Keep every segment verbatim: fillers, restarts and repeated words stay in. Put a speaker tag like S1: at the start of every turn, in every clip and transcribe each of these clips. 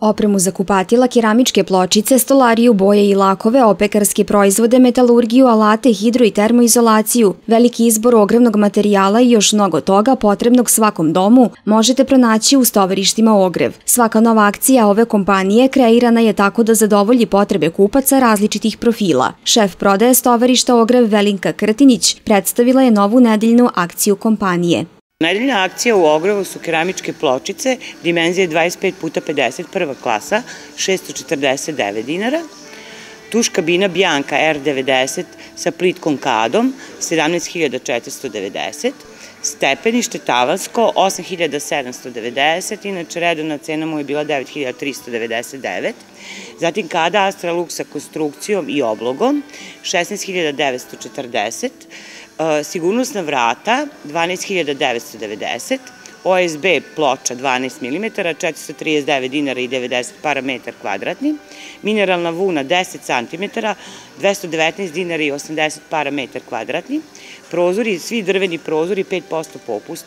S1: Opremu za kupatila, keramičke pločice, stolariju, boje i lakove, opekarske proizvode, metalurgiju, alate, hidro i termoizolaciju, veliki izbor ogrevnog materijala i još mnogo toga potrebnog svakom domu možete pronaći u stovarištima Ogrev. Svaka nova akcija ove kompanije kreirana je tako da zadovolji potrebe kupaca različitih profila. Šef prodaje stovarišta Ogrev Velinka Krtinić predstavila je novu nedeljnu akciju kompanije.
S2: Nedeljna akcija u Ogrevu su keramičke pločice, dimenzije dvadeset pet puta pedeset, prva klasa, šesto četrdeset devet dinara. Tuš kabina Bianca R devedeset sa plitkom kadom, sedamnaest hiljada četiristo devedeset. Stepenište tavansko, osam hiljada sedamsto devedeset, inače redovna cena mu je bila devet hiljada tristo devedeset devet. Zatim kada Astralux sa konstrukcijom i oblogom, šesnaest hiljada devetsto četrdeset. Sigurnosna vrata, dvanaest hiljada devetsto devedeset, O S B ploča dvanaest milimetara, četiristo trideset devet dinara i devedeset para metar kvadratni, mineralna vuna deset centimetara, dvesta devetnaest dinara i osamdeset para metar kvadratni, prozori, svi drveni prozori, pet posto popust,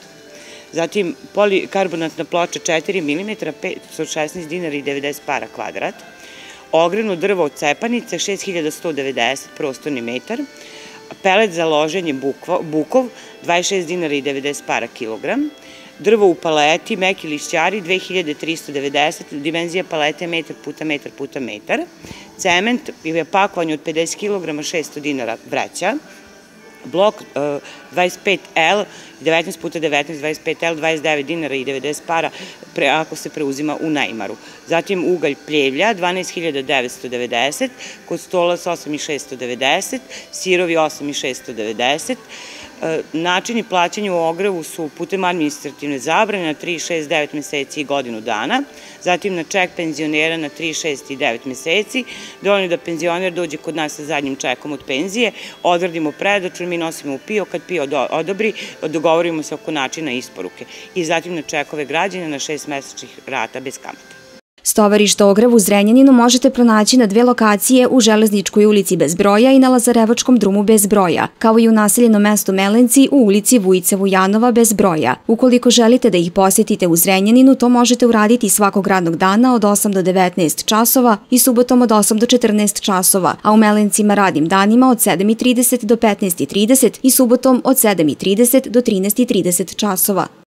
S2: zatim polikarbonatna ploča četiri milimetra, petsto šesnaest dinara i devedeset para kvadrat, ogrevno drvo od cepanice, šest hiljada sto devedeset prostorni metar, pelet za loženje bukov, dvadeset šest dinara i devedeset para kilogram, drvo u paleti, meki lišćari, dve hiljade tristo devedeset, dimenzija palete metar puta metar puta metar, cement je pakovanje od pedeset kilograma, šesto dinara vreća, blok dvadeset pet L, devetnaest puta devetnaest, dvadeset pet L, dvadeset devet dinara i devedeset para ako se preuzima u najmaru. Zatim ugalj pljevlja, dvanaest hiljada devetsto devedeset, kod stolac osam hiljada šesto devedeset, sirovi osam hiljada šesto devedeset. Načini plaćanja u Ogrevu su putem administrativne zabrane na tri, šest, devet meseci i godinu dana, zatim na ček penzionera na tri, šest i devet meseci, dovoljno da penzioner dođe kod nas sa zadnjim čekom od penzije, odradimo predačun, mi nosimo u PIO, kad PIO odobri, dogovorimo se oko načina isporuke i zatim na čekove građana na šest mesečnih rata bez kamata.
S1: Stovarište Ogrev u Zrenjaninu možete pronaći na dve lokacije u Železničkoj ulici bez broja i na Lazarevačkom drumu bez broja, kao i u naseljenom mestu Melenci u ulici Vujice Vujanova bez broja. Ukoliko želite da ih posjetite u Zrenjaninu, to možete uraditi svakog radnog dana od osam do devetnaest časova i subotom od osam do četrnaest časova, a u Melencima radnim danima od sedam i trideset do petnaest i trideset i subotom od sedam i trideset do trinaest i trideset časova.